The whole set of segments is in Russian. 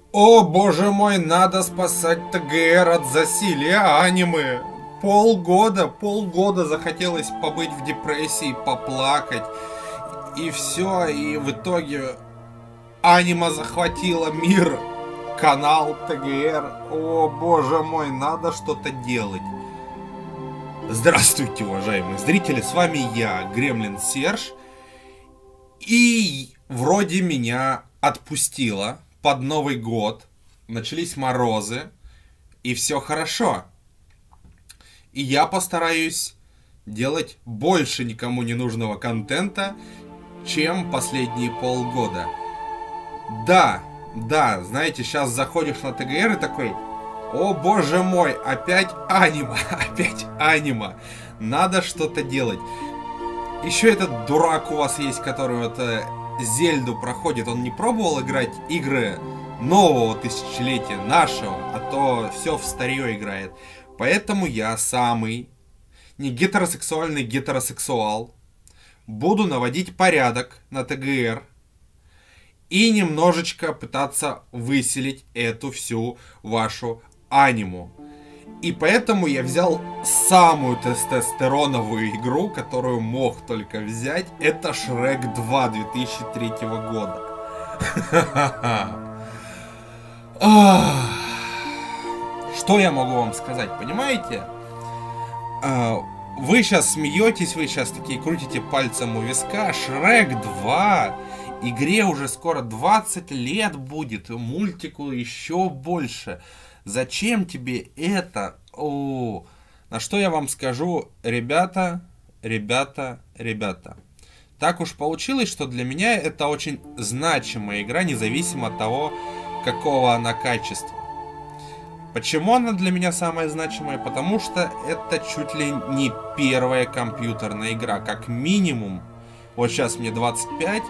О боже мой, надо спасать ТГР от засилия аниме. Полгода захотелось побыть в депрессии, поплакать. И все, и в итоге аниме захватило мир. Канал ТГР. О боже мой, надо что-то делать. Здравствуйте, уважаемые зрители, с вами я, Гремлин Серж. И вроде меня отпустило под Новый год. Начались морозы. И все хорошо. И я постараюсь делать больше никому не нужного контента, чем последние полгода. Да, знаете, сейчас заходишь на ТГР и такой: о боже мой, опять аниме, опять аниме. Надо что-то делать. Еще этот дурак у вас есть, который вот Зельду проходит. Он не пробовал играть игры нового тысячелетия, нашего, а то все в старье играет. Поэтому я самый не гетеросексуальный гетеросексуал буду наводить порядок на ТГР и немножечко пытаться выселить эту всю вашу аниму. И поэтому я взял самую тестостероновую игру, которую мог только взять. Это Шрек 2 2003 года. Что я могу вам сказать, понимаете? Вы сейчас смеетесь, вы сейчас такие крутите пальцем у виска. Шрек 2, игре уже скоро 20 лет будет, мультику еще больше. Зачем тебе это? О, на что я вам скажу, ребята. Так уж получилось, что для меня это очень значимая игра, независимо от того, какого она качества. Почему она для меня самая значимая? Потому что это чуть ли не первая компьютерная игра. Как минимум, вот сейчас мне 25.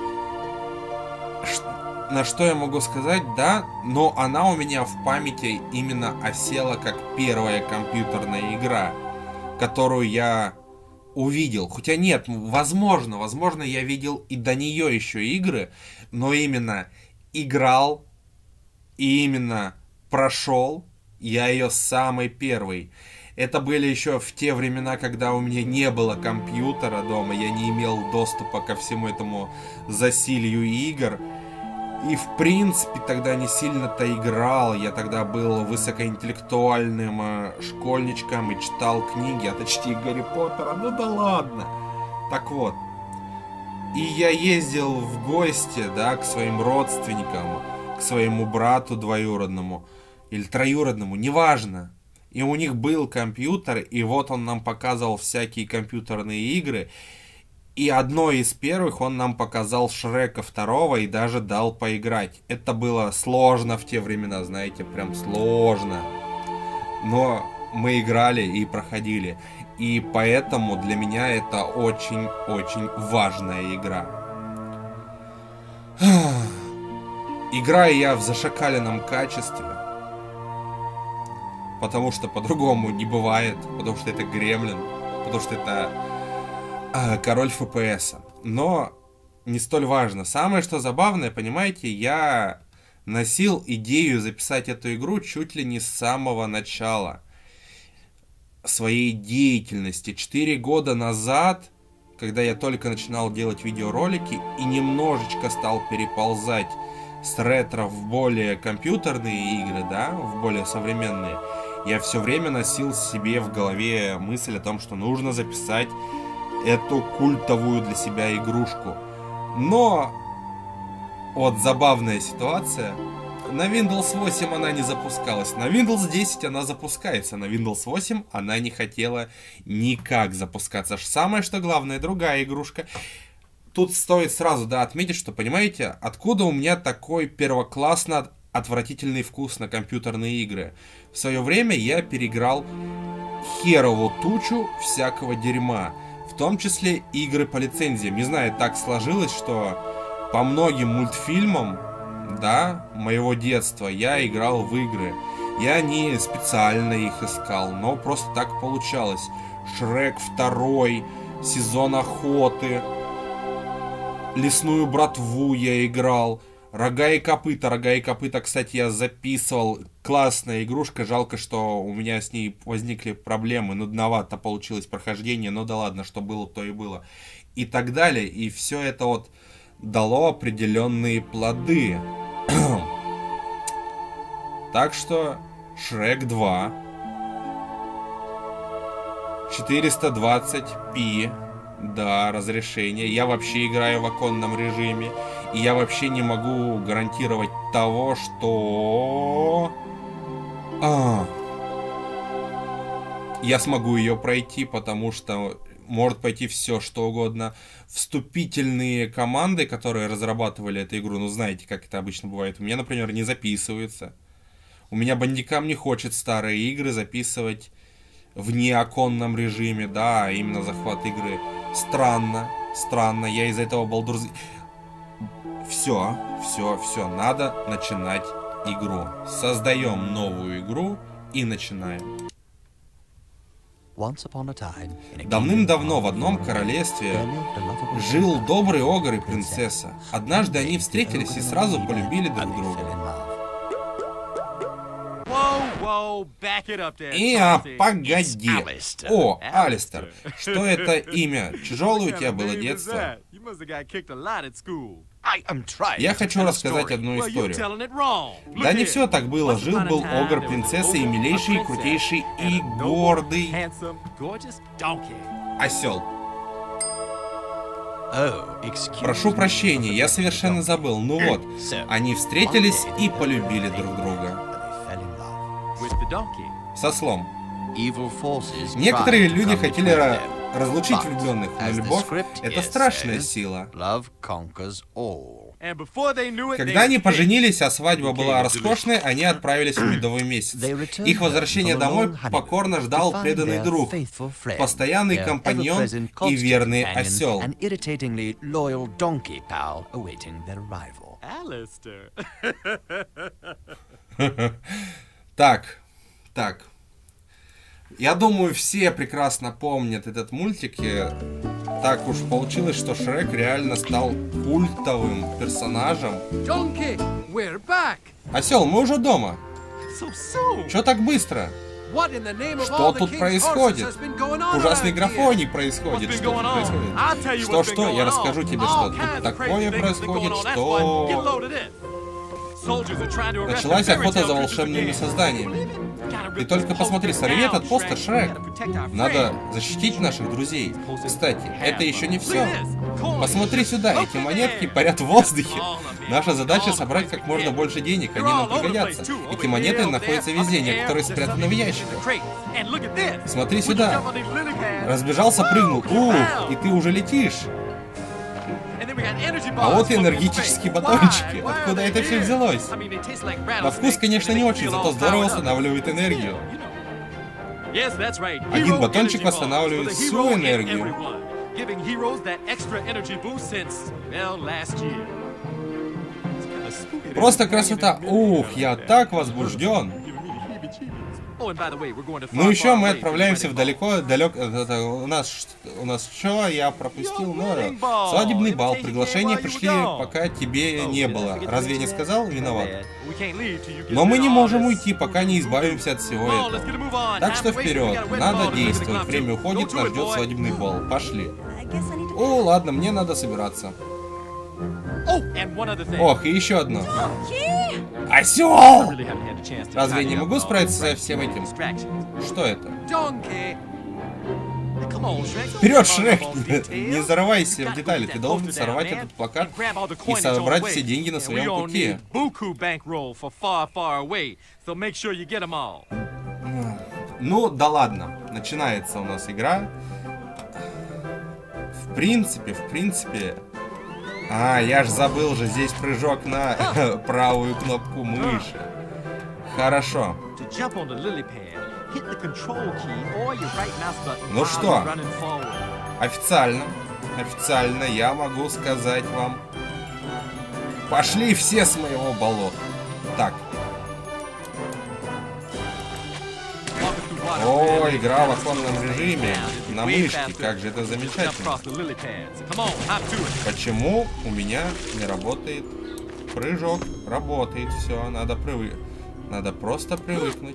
На что я могу сказать, да, но она у меня в памяти именно осела как первая компьютерная игра, которую я увидел. Хотя нет, возможно, я видел и до нее еще игры, но именно играл и именно прошел я ее самый первый. Это были еще в те времена, когда у меня не было компьютера дома, я не имел доступа ко всему этому засилью игр. И в принципе тогда не сильно-то играл, я тогда был высокоинтеллектуальным школьничком и читал книги, а почти Гарри Поттера, ну да ладно. Так вот, и я ездил в гости, да, к своим родственникам, к своему брату двоюродному или троюродному, неважно. И у них был компьютер, и вот он нам показывал всякие компьютерные игры. И одной из первых он нам показал Шрека 2 и даже дал поиграть. Это было сложно в те времена, знаете, прям сложно. Но мы играли и проходили. И поэтому для меня это очень-очень важная игра. Играю я в зашакаленном качестве. Потому что по-другому не бывает. Потому что это Гремлин. Потому что это король ФПС. Но не столь важно. Самое что забавное, понимаете, я носил идею записать эту игру чуть ли не с самого начала своей деятельности. 4 года назад, когда я только начинал делать видеоролики и немножечко стал переползать с ретро в более компьютерные игры, да, в более современные, я все время носил себе в голове мысль о том, что нужно записать эту культовую для себя игрушку. Но вот забавная ситуация. На Windows 8 она не запускалась. На Windows 10 она запускается. На Windows 8 она не хотела никак запускаться. Самое что главное, другая игрушка. Тут стоит сразу, да, отметить, что, понимаете, откуда у меня такой первоклассно отвратительный вкус на компьютерные игры. В свое время я переиграл херову тучу всякого дерьма. В том числе игры по лицензиям. Не знаю, так сложилось, что по многим мультфильмам, да, моего детства я играл в игры. Я не специально их искал, но просто так получалось. Шрек 2, Сезон охоты, Лесную братву я играл, Рога и копыта. Рога и копыта, кстати, я записывал. Классная игрушка. Жалко, что у меня с ней возникли проблемы. Нудновато получилось прохождение. Но да ладно, что было, то и было. И так далее. И все это вот дало определенные плоды. Так что Шрек 2. 420p. Да, разрешение. Я вообще играю в оконном режиме. И я вообще не могу гарантировать того, что... Я смогу ее пройти, потому что может пойти все, что угодно. Вступительные команды, которые разрабатывали эту игру, ну знаете, как это обычно бывает, у меня, например, не записываются. У меня бандикам не хочет старые игры записывать в неоконном режиме, да, именно захват игры. Странно, я из-за этого Baldur's... Все, надо начинать игру. Создаем новую игру и начинаем. Давным-давно в одном королевстве жил добрый огр и принцесса. Однажды они встретились и сразу полюбили друг друга. Погоди. О, Алистер. Что это имя? Тяжелое у тебя было детство? Я хочу рассказать одну историю. Да не все так было. Жил-был огр, принцесса и милейший, крутейший и гордый осел. Прошу прощения, я совершенно забыл. Ну вот, они встретились и полюбили друг друга. Со слом. Некоторые люди хотели разлучить влюбленных, но любовь — это страшная сила. Когда они поженились, а свадьба была роскошной, они отправились в медовый месяц. Их возвращение домой покорно ждал преданный друг, постоянный компаньон и верный осел. Так. Я думаю, все прекрасно помнят этот мультик. Так уж получилось, что Шрек реально стал культовым персонажем. Осел, мы уже дома. Чё так быстро? Что тут происходит? Ужасный графоний происходит. Что тут происходит? Что? Я расскажу тебе, что тут такое происходит, что... Началась охота за волшебными созданиями. Ты только посмотри, сорви этот постер, Шрек. Надо защитить наших друзей. Кстати, это еще не все. Посмотри сюда, эти монетки парят в воздухе. Наша задача собрать как можно больше денег, они нам пригодятся. Эти монеты находятся везде, некоторые спрятаны в ящиках. Смотри сюда. Разбежался, прыгнул. И ты уже летишь. А вот и энергетические батончики. Откуда это все взялось? На вкус, конечно, не очень, зато здорово восстанавливает энергию. Один батончик восстанавливает всю энергию. Просто красота. Ух, я так возбужден. Ну еще мы отправляемся в далеко. У нас что? Я пропустил. Свадебный бал. Приглашения пришли, пока тебе не было. Разве я не сказал? Виноват. Но мы не можем уйти, пока не избавимся от всего этого. Так что вперед. Надо действовать. Время уходит, нас ждет свадебный бал. Пошли. О, ладно, мне надо собираться. Ох, и еще одно. Осел! Разве я не могу справиться со всем этим? Что это? Вперед, Шрек! Не зарывайся в детали. Ты должен сорвать этот плакат и собрать все деньги на своем пути. Ну, да ладно. Начинается у нас игра. В принципе... я ж забыл же, здесь прыжок на правую кнопку мыши. Хорошо. Ну что, официально я могу сказать вам: пошли все с моего болота. Так. О, игра в оконном режиме, на мышке, как же это замечательно. Почему у меня не работает прыжок, работает, все, надо просто привыкнуть.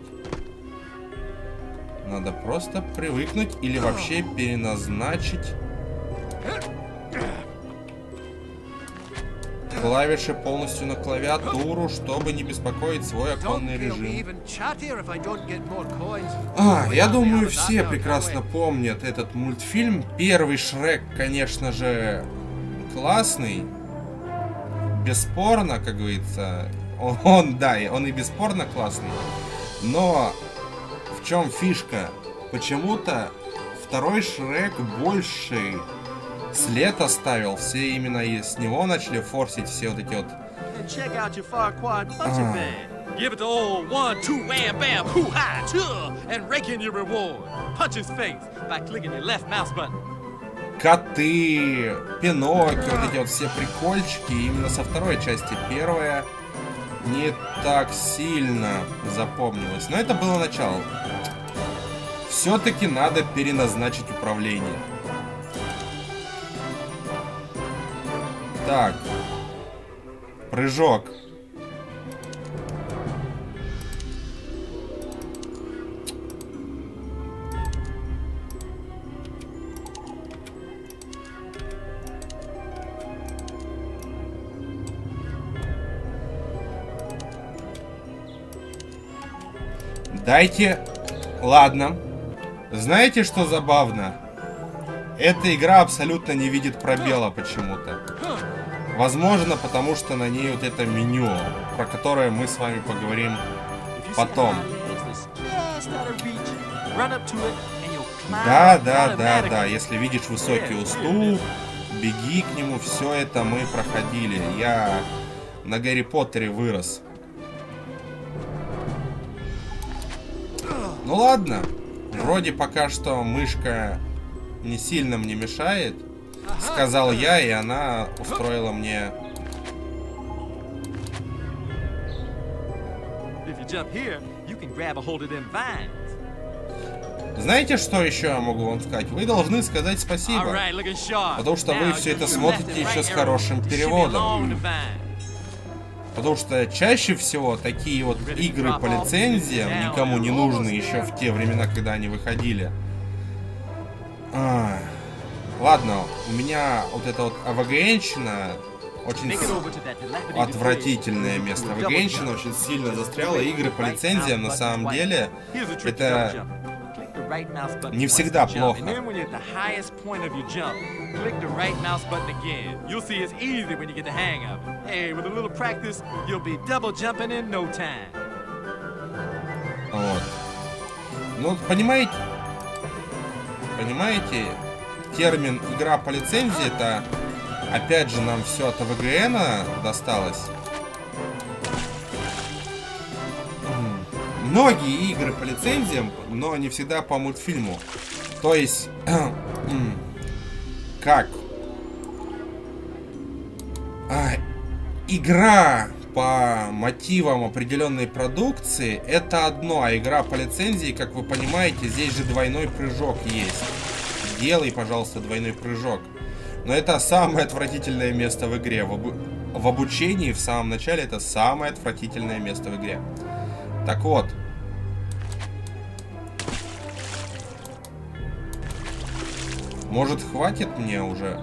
Надо просто привыкнуть или вообще переназначить клавиши полностью на клавиатуру, чтобы не беспокоить свой оконный режим. Я думаю, все прекрасно помнят этот мультфильм. Первый Шрек, конечно же, классный. Бесспорно, как говорится. Он и бесспорно классный. Но в чем фишка? Почему-то второй Шрек больше след оставил. Все именно с него начали форсить все вот эти вот. Give it the old 1, 2, wham, bam, hoo-ha, chill, and rake in your reward. Punch his face by clicking your left mouse button. Коты, Пиноккио, вот эти вот все прикольчики именно со второй части. Первая не так сильно запомнилась, но это было начало. Все-таки надо переназначить управление. Так. Прыжок. Дайте... Ладно. Знаете, что забавно? Эта игра абсолютно не видит пробела почему-то. Возможно, потому что на ней вот это меню, про которое мы с вами поговорим потом. Да. Если видишь высокий уступ, беги к нему. Все это мы проходили. Я на Гарри Поттере вырос. Ну ладно. Вроде пока что мышка не сильно мне мешает, сказал я, и она устроила мне. Знаете, что еще я могу вам сказать? Вы должны сказать спасибо, потому что вы все это смотрите еще с хорошим переводом. Потому что чаще всего такие вот игры по лицензиям, никому не нужны еще в те времена, когда они выходили. Ладно, у меня вот эта вот АВГНщина очень отвратительное место. АВГНщина очень сильно застряла. Игры по лицензиям на самом деле это не всегда плохо. Вот. Ну, понимаете, термин «игра по лицензии» это, опять же, нам все от АВГНа досталось. Многие игры по лицензиям, но не всегда по мультфильму. То есть, как? Игра по мотивам определенной продукции это одно, а игра по лицензии, как вы понимаете, здесь же двойной прыжок есть. Делай, пожалуйста, двойной прыжок. Но это самое отвратительное место в игре. В обучении в самом начале это самое отвратительное место в игре. Так вот. Может, хватит мне уже?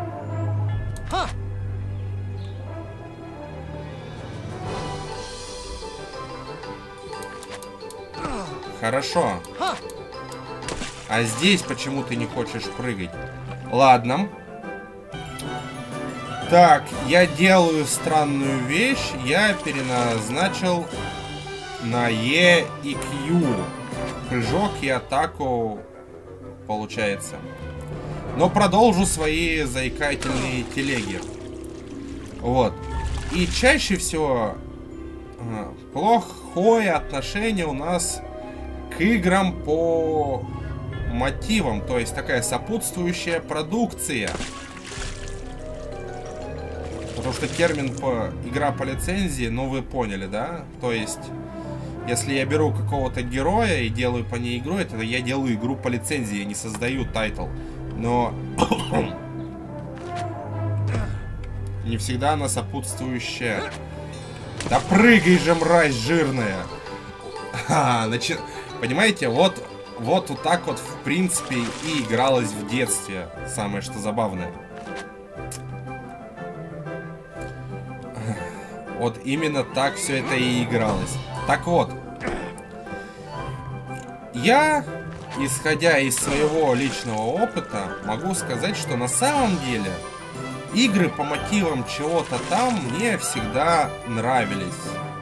Хорошо. А здесь почему ты не хочешь прыгать? Ладно. Так, я делаю странную вещь. Я переназначил на Е и Q. Прыжок и атаку получается. Но продолжу свои заикательные телеги. Вот. И чаще всего плохое отношение у нас к играм по мотивам. То есть такая сопутствующая продукция. Потому что термин по игра по лицензии, ну вы поняли, да? То есть, если я беру какого-то героя и делаю по ней игру, это я делаю игру по лицензии, я не создаю тайтл. Но Не всегда она сопутствующая. Да прыгай же, мразь жирная. Понимаете, вот так вот, в принципе, и игралось в детстве. Самое что забавное. Вот именно так все это и игралось. Так вот. Я, исходя из своего личного опыта, могу сказать, что на самом деле игры по мотивам чего-то там мне всегда нравились.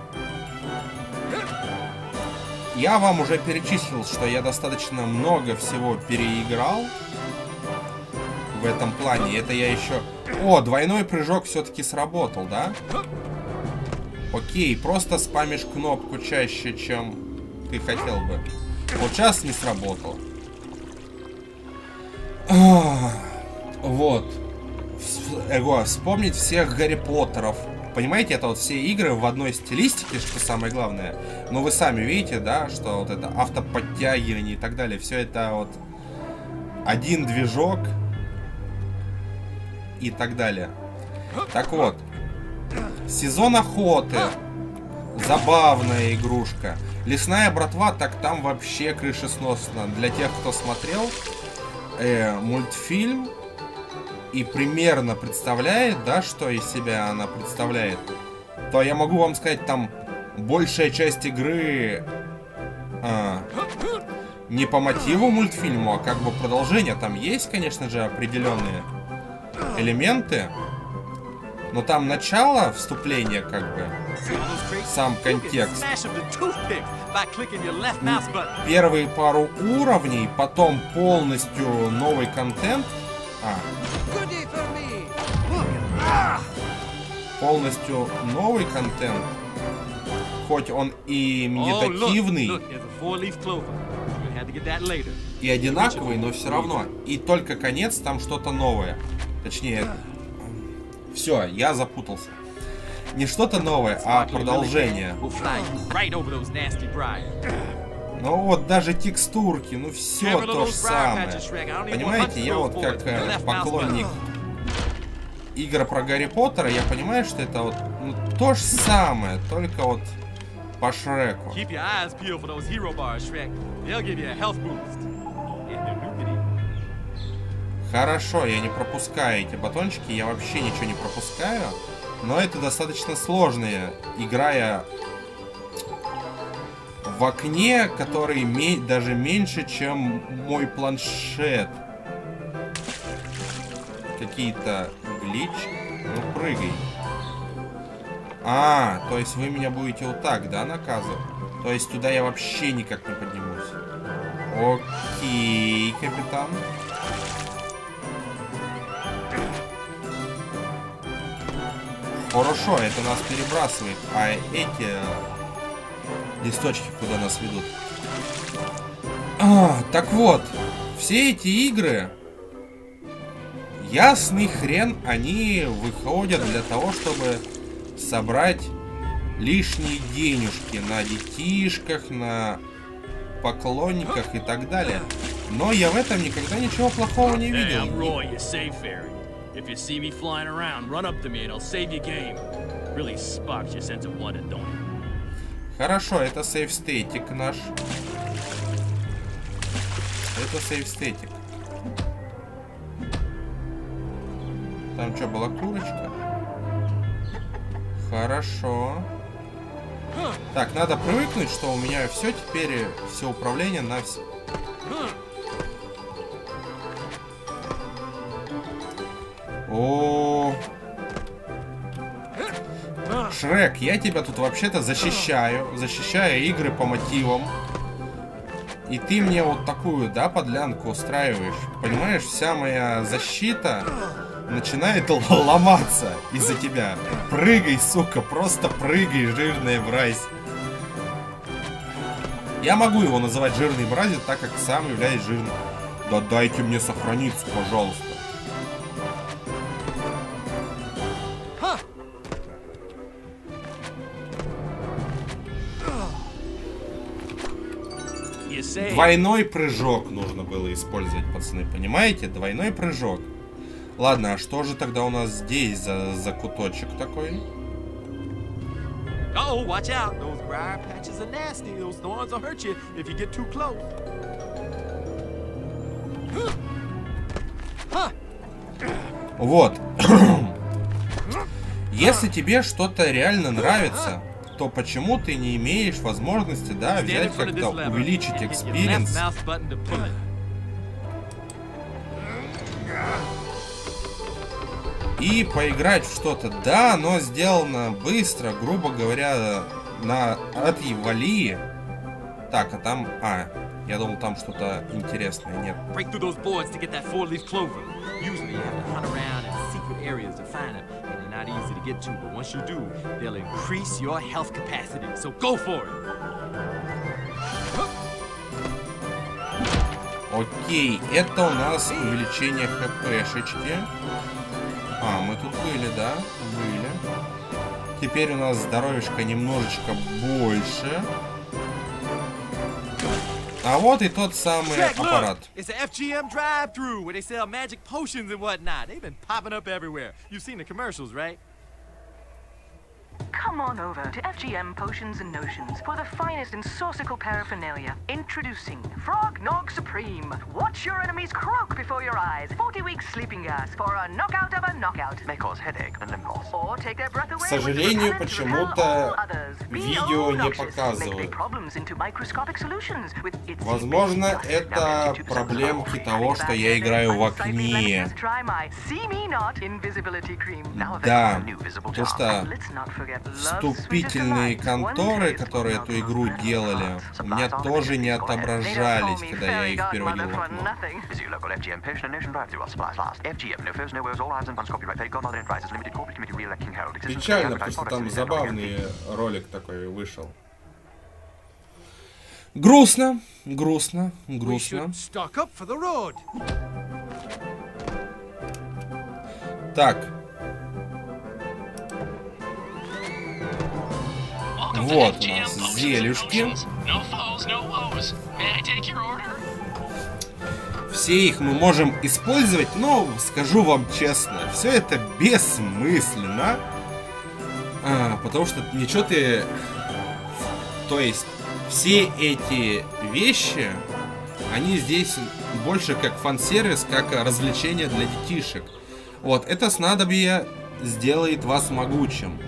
Я вам уже перечислил, что я достаточно много всего переиграл в этом плане. Это я еще... О, двойной прыжок все-таки сработал, да? Окей, просто спамишь кнопку чаще, чем ты хотел бы. Вот сейчас не сработал. Вот. Вспомнить всех Гарри Поттеров. Понимаете, это вот все игры в одной стилистике, что самое главное. Но вы сами видите, да, что вот это автоподтягивание и так далее. Все это вот один движок и так далее. Так вот. Сезон охоты. Забавная игрушка. Лесная братва, так там вообще крышесносно. Для тех, кто смотрел мультфильм и примерно представляет, да, что из себя она представляет, то я могу вам сказать, там большая часть игры не по мотиву мультфильму, а как бы продолжение. Там есть, конечно же, определенные элементы, но там начало, вступление, как бы, сам контекст. Первые пару уровней, потом полностью новый контент. Полностью новый контент. Хоть он и медитативный, и одинаковый, но все равно. И только конец, там что-то новое. Точнее, все, я запутался. Не что-то новое, а продолжение. Ну вот даже текстурки, ну все то же самое. Понимаете, я вот как поклонник игр про Гарри Поттера, я понимаю, что это вот то же самое, только вот по Шреку. Хорошо, я не пропускаю эти батончики, я вообще ничего не пропускаю. Но это достаточно сложное, играя в окне, который даже меньше, чем мой планшет. Какие-то гличи. Ну, прыгай. То есть вы меня будете вот так, да, наказывать? То есть туда я вообще никак не поднимусь. Окей, капитан. Хорошо, это нас перебрасывает. А эти листочки куда нас ведут? Так вот, все эти игры, ясный хрен, они выходят для того, чтобы собрать лишние денежки на детишках, на поклонниках и так далее. Но я в этом никогда ничего плохого не видел. If you see me flying around, run up to me and I'll save your game. Really sparks your sense of wonder, don't it? Хорошо, это сейф-стейтик наш. Это сейф-стейтик. Там что, была курочка? Хорошо. Так, надо привыкнуть, что у меня все теперь, все управление на все. О, Шрек, я тебя тут вообще-то защищаю игры по мотивам. И ты мне вот такую, да, подлянку устраиваешь. Понимаешь, вся моя защита начинает ломаться из-за тебя. Прыгай, сука, просто прыгай, жирная мразь. Я могу его называть жирной мразью, так как сам являюсь жирным. Да дайте мне сохраниться, пожалуйста. Двойной прыжок нужно было использовать, пацаны, понимаете? Двойной прыжок. Ладно, а что же тогда у нас здесь за закуточек такой? Oh, watch out. Those briar patches are nasty. Those thorns will hurt you if you get too close. Вот. Если тебе что-то реально нравится, то почему ты не имеешь возможности, да, взять как-то увеличить экспириенс? И поиграть в что-то. Да, но сделано быстро, грубо говоря, от Валии. Так, а там... я думал, там что-то интересное. Нет. Окей, это у нас увеличение хпшечки. Мы тут были, да? Были. Теперь у нас здоровьишко немножечко больше. А вот и тот самый аппарат. It's a FGM drive-thru where they sell magic potions and whatnot. They've been popping up everywhere. You've seen the commercials, right? Come on over to FGM Potions and Notions for the finest in saucical paraphernalia. Introducing Frog Nog Supreme. Watch your enemies croak before your eyes. 40 weeks sleeping gas for a knockout of a knockout. May cause headache and limb loss. Or take their breath away. К сожалению, почему-то видео не показывают. Возможно, это проблемки того, что я играю в окне. Да, потому что вступительные конторы, которые эту игру делали, у меня тоже не отображались, когда я их переводил в окно. Печально, потому что там забавный ролик такой вышел. Грустно, грустно, грустно. Так. Вот у нас зелюшки. Все их мы можем использовать, но скажу вам честно, все это бессмысленно. Потому что ничего ты... То есть, все эти вещи, они здесь больше как фан-сервис, как развлечение для детишек. Вот, это снадобье сделает вас могучим.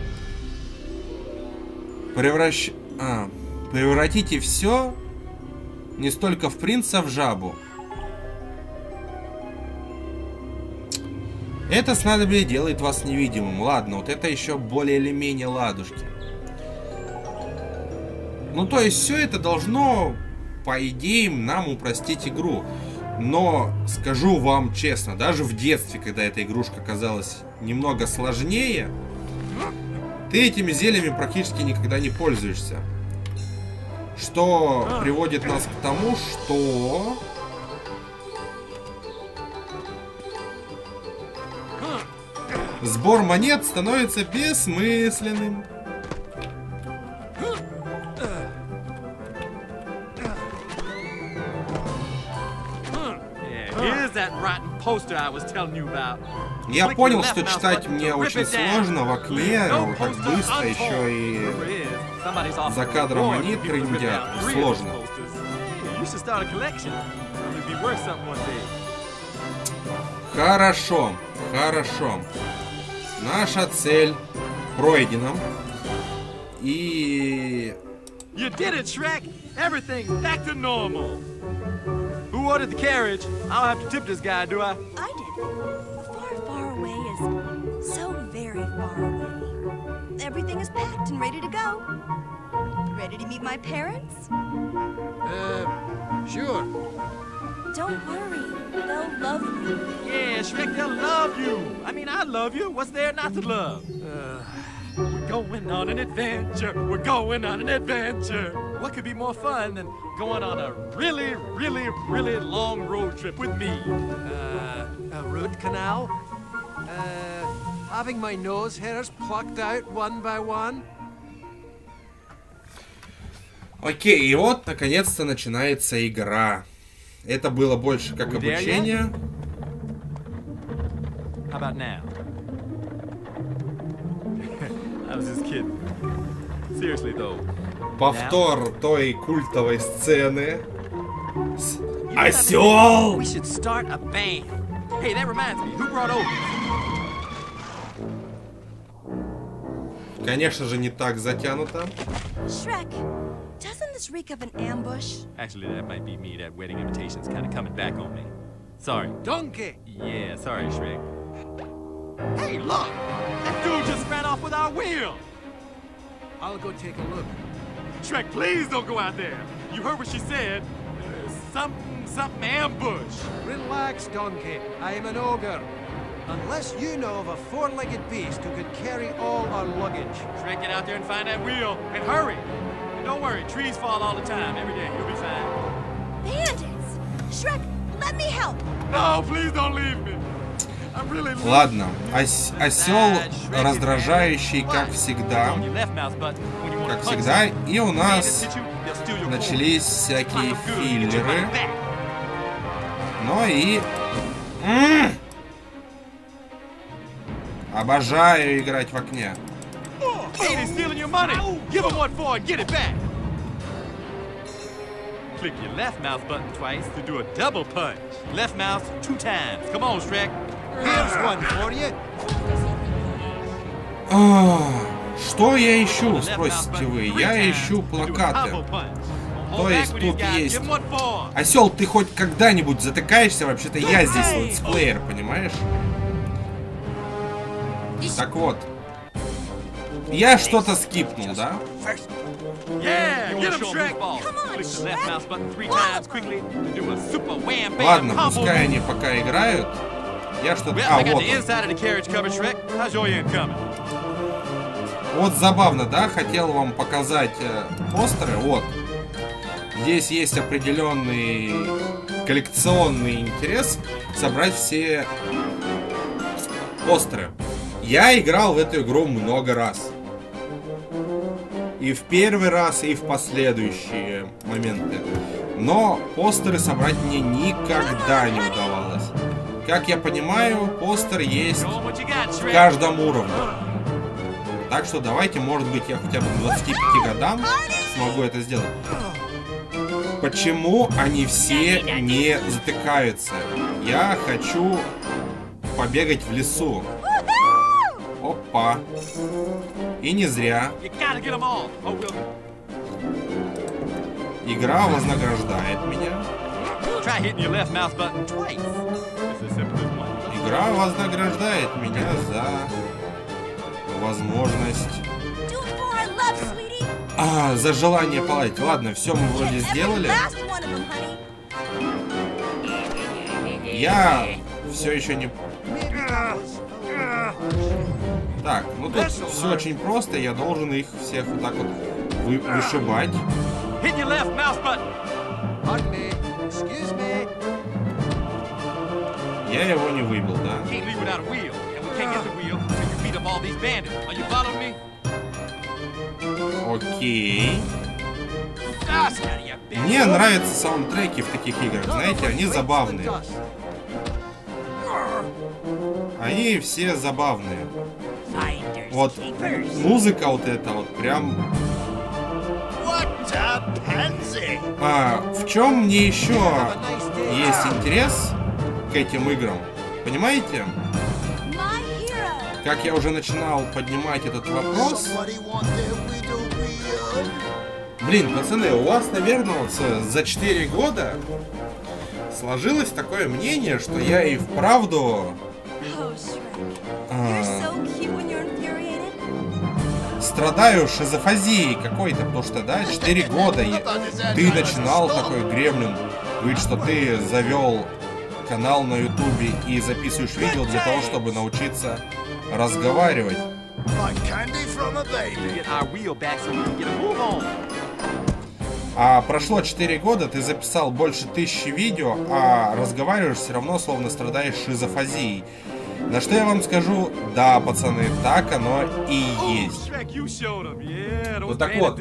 Превратите все не столько в принца, в жабу. Это снадобье делает вас невидимым. Ладно, вот это еще более или менее ладушки. Ну, то есть, все это должно, по идее, нам упростить игру. Но, скажу вам честно, даже в детстве, когда эта игрушка казалась немного сложнее, ты этими зельями практически никогда не пользуешься. Что приводит нас к тому, что... Сбор монет становится бессмысленным. Я понял, что читать мне очень сложно в окне, вот так быстро, еще и за кадром они трындят. Сложно. Хорошо, хорошо. Наша цель пройдена. И... You did it, Shrek! Everything's back to normal. Who ordered the carriage? I don't have to tip this guy, do I? I did. Far, far away is so very far away. Everything is packed and ready to go. Ready to meet my parents? Sure. Don't worry. They'll love you. Yeah, Shrek, they'll love you. I mean, I love you. What's there not to love? We're going on an adventure. We're going on an adventure. What could be more fun than going on a really, really, really long road trip with me? A root canal? Having my nose hairs plucked out one by one? Окей, и вот наконец-то начинается игра. Это было больше как обучение. about now? I was just kidding. Seriously though. Повтор той культовой сцены с We осёл. should start a band. Hey, that reminds me. Who brought over? Конечно же, не так затянуто. Shrek, doesn't this reek of an ambush? Actually, that might be me. That wedding invitation's kind of coming back on me. Sorry. Donkey! Yeah, sorry, Shrek. Hey, look! That dude just ran off with our wheel! I'll go take a look. Shrek, please don't go out there. You heard what she said. Something ambush. Relax, Donkey. I am an ogre. Unless you know of a four-legged beast who could carry all our luggage. Shrek, get out there and find that wheel. And hurry. And don't worry, trees fall all the time, every day. You'll be fine. Bandits! Shrek, let me help! No, please don't leave me. I'm really Ладно, осел раздражающий, как всегда. Как всегда. И у нас начались всякие филлеры. Но и... Обожаю играть в окне. Hey, they're stealing your money. Give them what for and get it back. Click your left mouse button twice to do a double punch. Left mouse 2 times. Come on, Shrek. Here's one for you. Что я ищу, спросите вы? Я ищу плакаты. То есть тут есть... Осел, ты хоть когда-нибудь затыкаешься? Вообще-то я здесь летсплеер, понимаешь? Так вот. Я что-то скипнул, да? Ладно, пускай они пока играют. Я что-то... А, вот он. Вот забавно, да? Хотел вам показать постеры. Вот. Здесь есть определенный коллекционный интерес собрать все постеры. Я играл в эту игру много раз. И в первый раз, и в последующие моменты. Но постеры собрать мне никогда не удавалось. Как я понимаю, постер есть в каждом уровне. Так что давайте, может быть, я хотя бы к 25 годам смогу это сделать. Почему они все не затыкаются? Я хочу побегать в лесу. Опа. И не зря. Игра вознаграждает меня. Игра вознаграждает меня за возможность... за желание поладить. Ладно, все мы вроде сделали. Я все еще не... Так, ну тут все очень просто. Я должен их всех вот так вот вышибать. Я его не выбил, да? Окей. Мне нравятся саундтреки в таких играх, знаете, они забавные. Они все забавные. Вот музыка вот эта вот прям... в чем мне еще есть интерес к этим играм? Понимаете? Как я уже начинал поднимать этот вопрос. Блин, пацаны, у вас, наверное, вот за 4 года сложилось такое мнение, что я и вправду страдаю шизофазией какой-то, потому что, да, 4 года ты начинал такой гремлин, говорит, что ты завел канал на ютубе и записываешь видео для того, чтобы научиться разговаривать. А прошло 4 года, ты записал больше 1000 видео, а разговариваешь все равно, словно страдаешь шизофазией. На что я вам скажу, да, пацаны, так оно и есть. Вот так вот.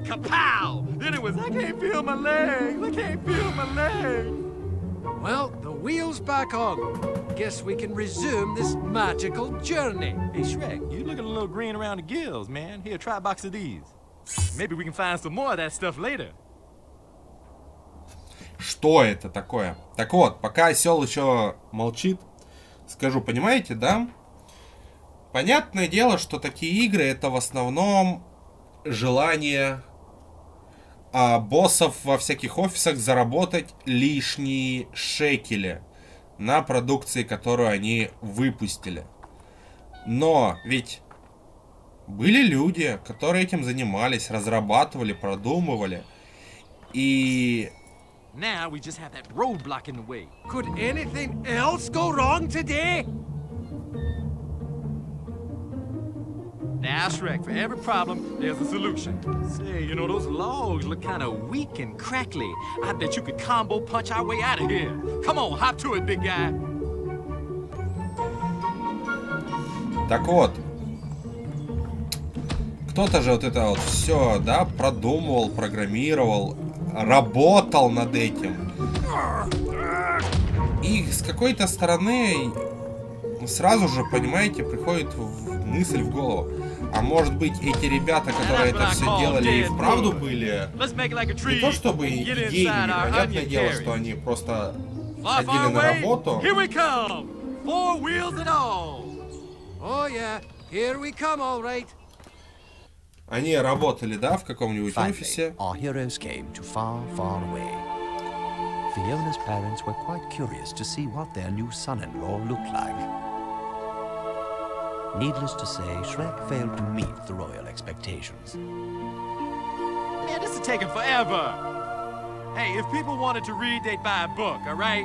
Well, the wheels back on. Guess we can resume this magical journey. Hey, Shrek, you looking a little green around the gills, man. Here, try a box of these. Maybe we can find some more of that stuff later. Что это такое? Так вот, пока осел еще молчит, скажу, понимаете, да? Понятное дело, что такие игры это в основном желание боссов во всяких офисах заработать лишние шекели на продукции, которую они выпустили. Но ведь были люди, которые этим занимались, разрабатывали, продумывали. И... Now we just have that roadblock in the way. Could anything else go wrong today? Now, Shrek, for every problem, there's a solution. Say, you know, those logs look kind of weak and crackly. I bet you could combo punch our way out of here. Come on, hop to it, big guy. Так вот, кто-то же вот это вот все, да, продумывал, программировал, работал над этим. И с какой-то стороны сразу же, понимаете, приходит мысль в голову. А может быть, эти ребята, которые это все делали, и вправду были не то чтобы идейными, понятное дело, что они просто ходили на работу. Oh yeah, here we come, all right. Они работали, да, в каком-нибудь офисе. Our heroes came to far, far away. Fiona's parents were quite curious to see what their new son-in-law looked like. Needless to say, Shrek failed to meet the royal expectations. Man, this is taking forever. Hey, if people wanted to read, they'd buy a book, all right?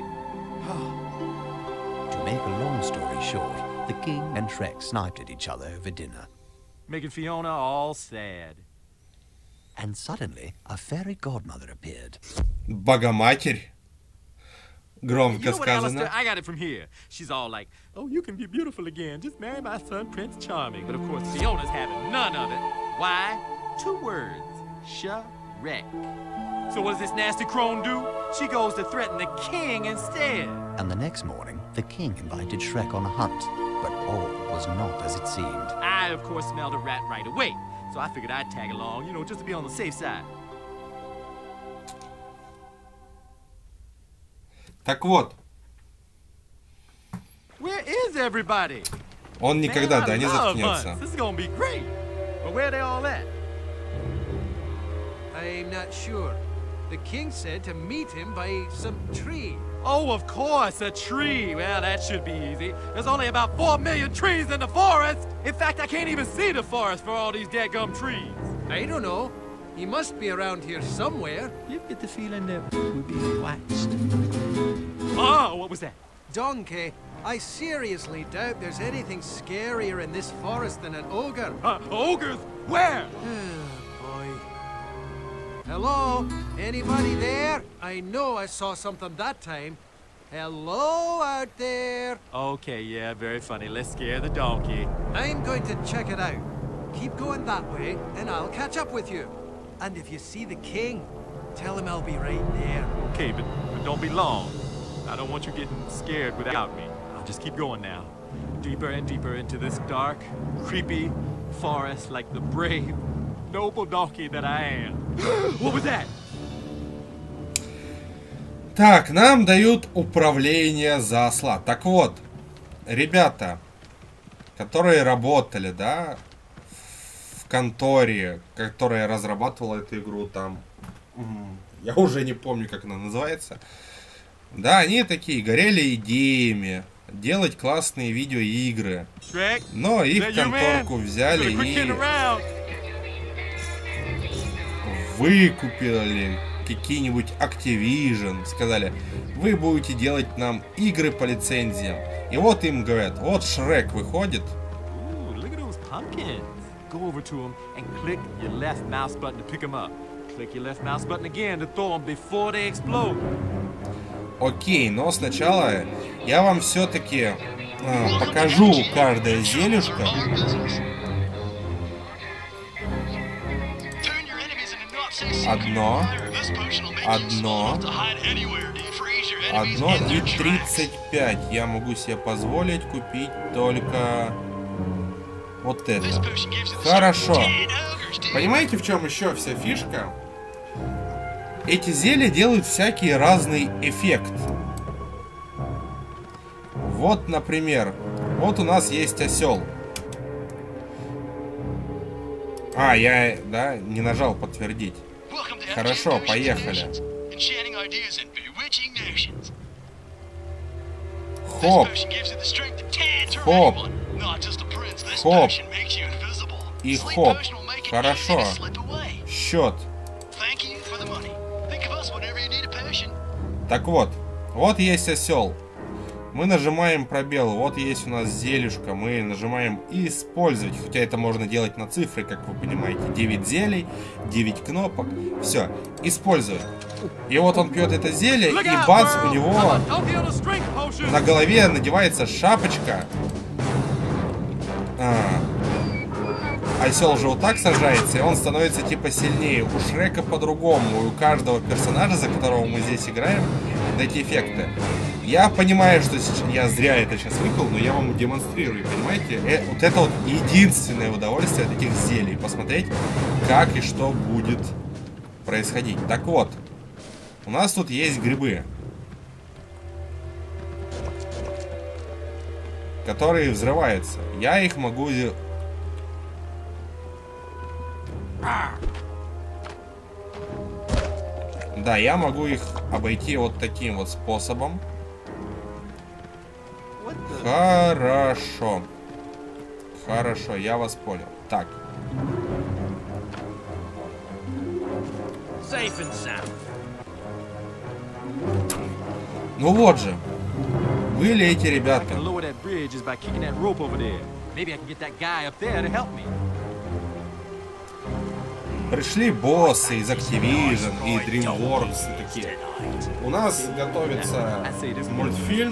To make a long story short, the king and Shrek sniped at each other over dinner. Making Fiona all sad. And suddenly, a fairy godmother appeared. Богоматерь. Громко You know what, сказано. Alistair? I got it from here. She's all like, oh, you can be beautiful again. Just marry my son, Prince Charming. But of course, Fiona's having none of it. Why? 2 words. Shrek. So what does this nasty crone do? She goes to threaten the king instead. And the next morning, the king invited Shrek on a hunt. But all was not as it seemed. I, of course, smelled a rat right away. So I figured I'd tag along, you know, just to be on the safe side. Так вот, Where is everybody? он никогда, Man, да, I не love заткнется. hunts. This is gonna be great. But where are they all at? I'm not sure. The king said to meet him by some tree. Oh, of course, a tree. Well, that should be easy. There's only about 4 million trees in the forest. In fact, I can't even see the forest for all these dadgum trees. I don't know. He must be around here somewhere. You get the feeling that we're being watched. Oh, what was that? Donkey, I seriously doubt there's anything scarier in this forest than an ogre. Ogres? Where? Boy. Hello? Anybody there? I know I saw something that time. Hello out there. Okay, yeah, very funny. Let's scare the donkey. I'm going to check it out. Keep going that way, and I'll catch up with you. And if you see the king, tell him I'll be right there. Okay, but don't be long. I don't want you getting scared without me. I'll just keep going now. Deeper and deeper into this dark, creepy forest like the brave, noble donkey that I am. What was that? Так, нам дают управление за осла. Так вот, ребята, которые работали, да, в конторе, которая разрабатывала эту игру, там, я уже не помню, как она называется. Да, они такие, горели идеями делать классные видеоигры. Shrek? Но их конторку взяли и выкупили какие-нибудь Activision. Сказали, вы будете делать нам игры по лицензиям. И вот им говорят, вот Шрек выходит. Ooh, look at those pumpkins. Go over to them and click your left mouse button to pick them up. Click your left mouse button again to throw them before they explode. Окей, но сначала я вам все-таки покажу каждое зелюшко. Одно. 1,35. Я могу себе позволить купить только вот это. Хорошо. Понимаете, в чем еще вся фишка? Эти зелья делают всякий разный эффект. Вот, например, вот у нас есть осел. Я, да, не нажал подтвердить. Хорошо, поехали. Хоп. Хоп. Хоп. И хоп. Хорошо. Счет. Так вот. Вот есть осел. Мы нажимаем пробел. Вот есть у нас зелюшка. Мы нажимаем использовать. Хотя это можно делать на цифры, как вы понимаете. 9 зелий, 9 кнопок. Все. Использовать. И вот он пьет это зелье, и бац, у него на голове надевается шапочка. Осел же вот так сажается, и он становится типа сильнее. У Шрека по-другому, у каждого персонажа, за которого мы здесь играем, эти эффекты. Я понимаю, что я зря это сейчас выкл, но я вам демонстрирую, понимаете? Вот это вот единственное удовольствие от этих зелий. Посмотреть, как и что будет происходить. Так вот, у нас тут есть грибы, которые взрываются. Я их могу... Да, я могу их обойти вот таким вот способом. Хорошо. Хорошо, я вас понял. Так. Ну вот же. Были эти ребята. Пришли боссы из Activision и DreamWorks и такие. У нас готовится мультфильм.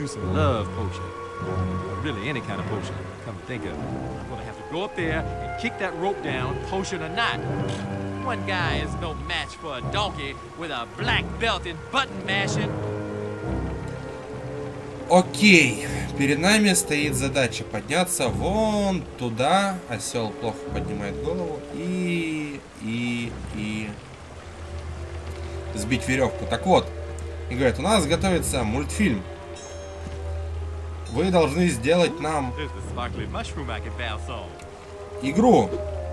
Окей, перед нами стоит задача подняться вон туда. Осел плохо поднимает голову. И сбить веревку. Так вот, и говорят, у нас готовится мультфильм. Вы должны сделать нам игру.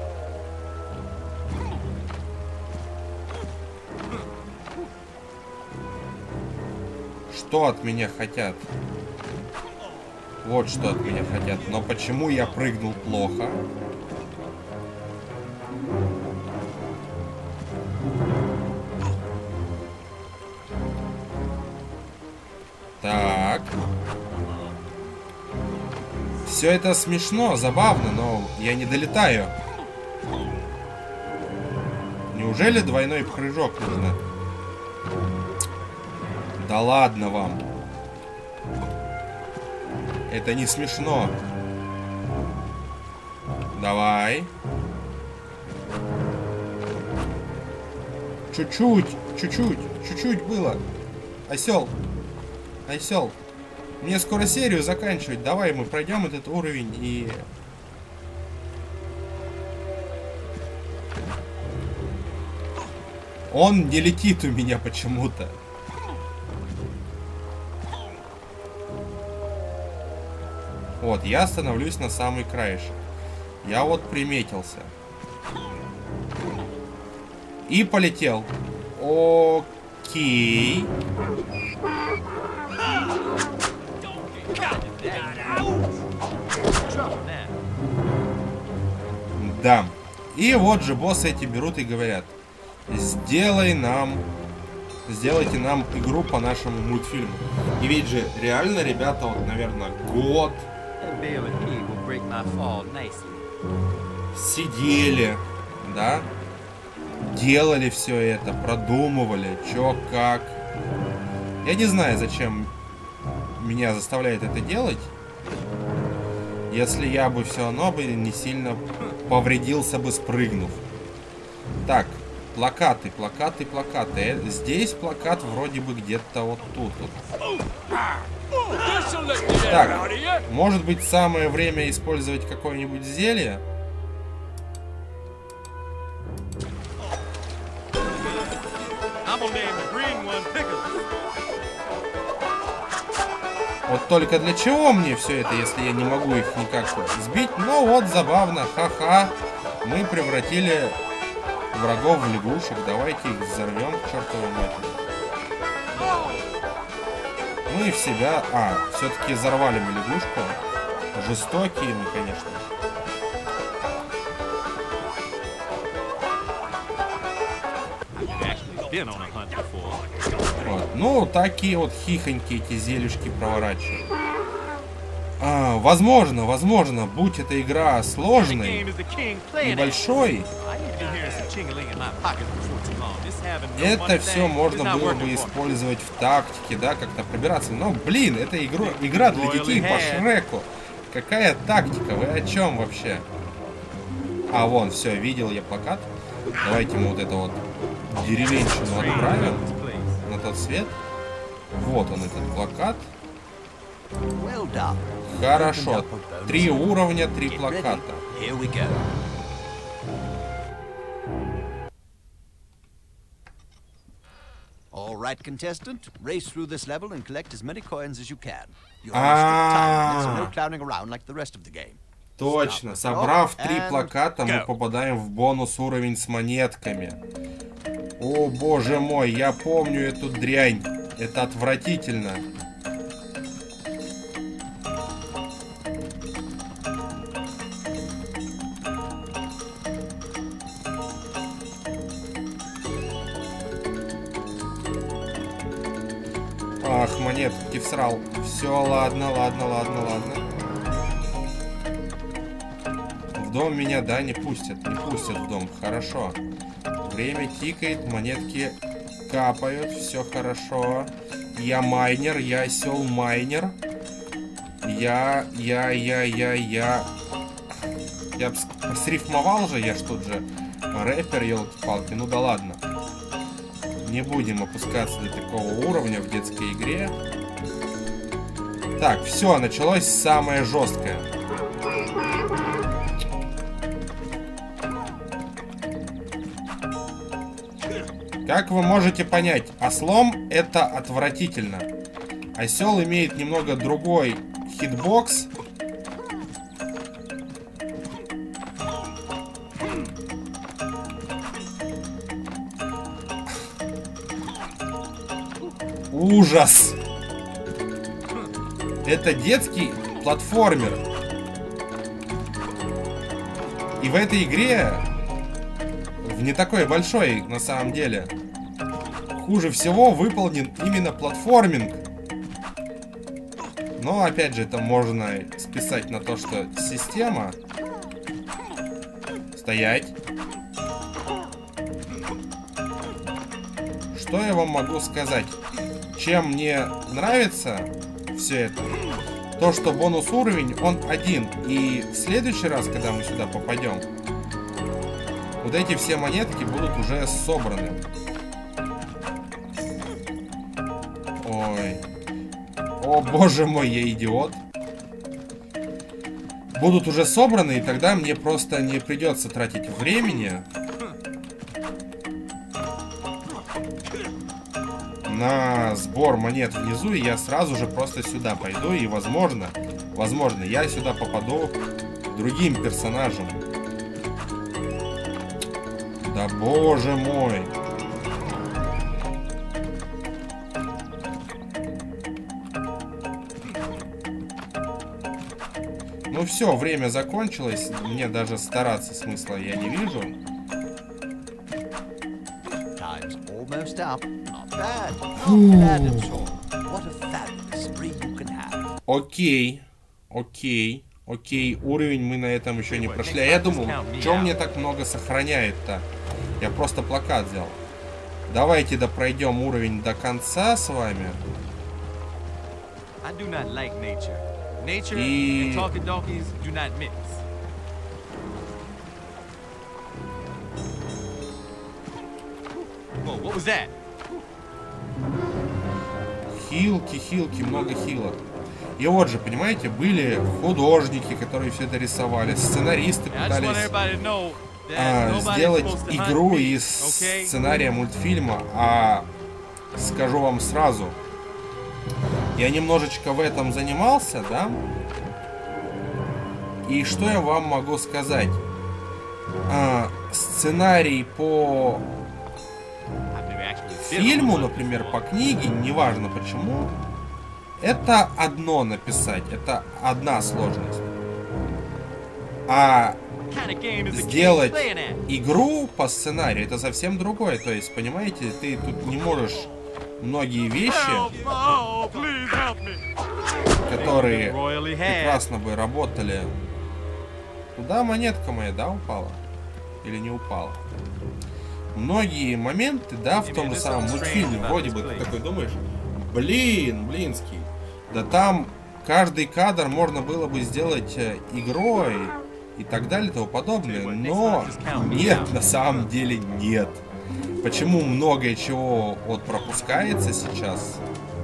Что от меня хотят? Вот что от меня хотят. Но почему я прыгнул плохо? Так. Все это смешно, забавно, но я не долетаю. Неужели двойной прыжок нужно? Да ладно вам. Это не смешно. Давай. Чуть-чуть было. Осел. Осел. Мне скоро серию заканчивать. Давай мы пройдем этот уровень и... Он не летит у меня почему-то. Вот, я становлюсь на самый краешек. Я вот приметился. И полетел. Окей. Да. И вот же боссы эти берут и говорят: сделайте нам игру по нашему мультфильму. И ведь же реально, ребята, вот, наверное, год сидели, да, делали все это, продумывали, чё, как. Я не знаю, зачем меня заставляет это делать, если я бы все равно бы не сильно повредился бы, спрыгнув. Так, Плакаты, плакаты, плакаты. Здесь плакат вроде бы где-то вот тут. Так, может быть, самое время использовать какое-нибудь зелье? Вот только для чего мне все это, если я не могу их никак сбить? Ну вот, забавно, ха-ха. Мы превратили врагов в лягушек. Давайте их взорвем к чертовой матери. Мы в себя... все-таки взорвали мы лягушку. Жестокие мы, конечно. Вот. Ну, такие вот хихоньки эти зелюшки проворачивают. Возможно, будь эта игра сложной и большой, это все можно было бы использовать в тактике, да, как-то пробираться. Но, блин, это игра для детей по Шреку. Какая тактика? Вы о чем вообще? Вон, все, видел я плакат. Давайте мы вот это вот деревенщину отправим на тот свет. Вот он, этот плакат. Хорошо. 3 уровня, 3 плаката. All right, contestant, race through this level and collect as many coins as you can. You're on strict time, so no clowning around like the rest of the game. Точно. Собрав 3 плаката, мы попадаем в бонус уровень с монетками. О, боже мой, я помню эту дрянь. Это отвратительно. Ах, монетки всрал. Все, ладно. В дом меня, да, не пустят в дом. Хорошо. Время тикает, монетки капают, все хорошо. Я майнер, я осел майнер. Я срифмовал же, я ж тут же рэпер, елки-палки, ну да ладно. Не будем опускаться до такого уровня в детской игре. Так, все, началось самое жесткое. Как вы можете понять, ослом это отвратительно. Осел имеет немного другой хитбокс. Ужас! Это детский платформер. И в этой игре, в не такой большой на самом деле, хуже всего выполнен именно платформинг. Но опять же это можно списать на то, что система... Стоять. Что я вам могу сказать? Чем мне нравится все это, то, что бонус уровень, он один. И в следующий раз, когда мы сюда попадем, вот эти все монетки будут уже собраны. Ой. О, боже мой, я идиот. Будут уже собраны, и тогда мне просто не придется тратить времени на сбор монет внизу, и я сразу же просто сюда пойду, и возможно, я сюда попаду другим персонажем. Да боже мой. Ну все, время закончилось, мне даже стараться смысла я не вижу. Окей, уровень мы на этом еще не прошли. А я думал, что мне так много сохраняет-то? Я просто плакат взял. Давайте пройдем уровень до конца с вами. И... What was that? Хилки, много хилок. И вот же, понимаете, были художники, которые все это рисовали, сценаристы пытались сделать игру из сценария мультфильма, а скажу вам сразу, я немножечко в этом занимался, да? И что я вам могу сказать? Сценарий по фильму, например, по книге, неважно почему, это одно написать, это одна сложность. А сделать игру по сценарию это совсем другое. То есть, понимаете, ты тут не можешь многие вещи, которые прекрасно бы работали. Туда монетка моя, да, упала? Или не упала? Многие моменты, да, в том же самом мультфильме, вроде бы ты такой думаешь, блинский, да там каждый кадр можно было бы сделать игрой и так далее и тому подобное, но нет, на самом деле нет. Почему многое чего вот пропускается сейчас?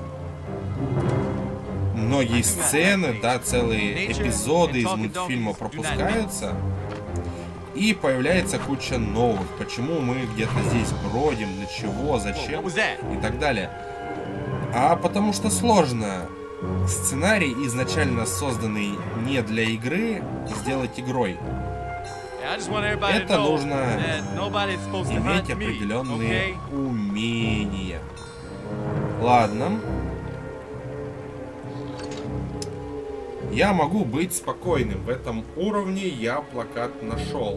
Многие сцены, да, целые эпизоды из мультфильма пропускаются. И появляется куча новых. Почему мы где-то здесь бродим, для чего, зачем и так далее. А потому что сложно. Сценарий, изначально созданный не для игры, сделать игрой. Это нужно иметь определенные умения. Ладно. Я могу быть спокойным. В этом уровне я плакат нашел.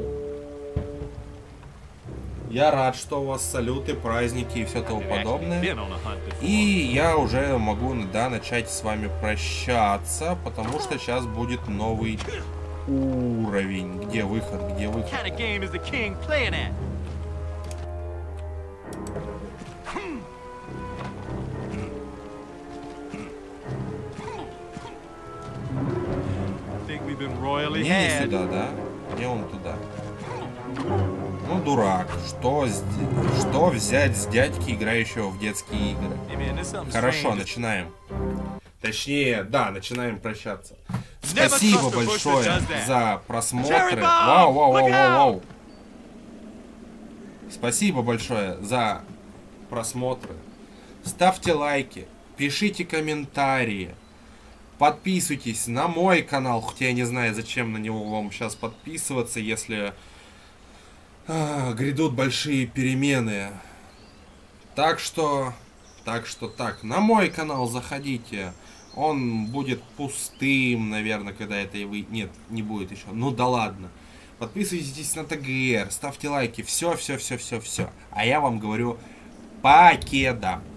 Я рад, что у вас салюты, праздники и все тому подобное. И я уже могу, да, начать с вами прощаться, потому что сейчас будет новый уровень. Где выход? Где выход? Не сюда, да? Не он туда. Ну, дурак. Что взять с дядьки, играющего в детские игры? Хорошо, начинаем. Точнее, да, начинаем прощаться. Спасибо большое за просмотры. Вау. Спасибо большое за просмотры. Ставьте лайки, пишите комментарии. Подписывайтесь на мой канал, хотя я не знаю, зачем на него вам сейчас подписываться, если грядут большие перемены. Так, на мой канал заходите. Он будет пустым, наверное, когда это и вы... Нет, не будет еще. Ну да ладно. Подписывайтесь на ТГР, ставьте лайки, все. А я вам говорю, покеда.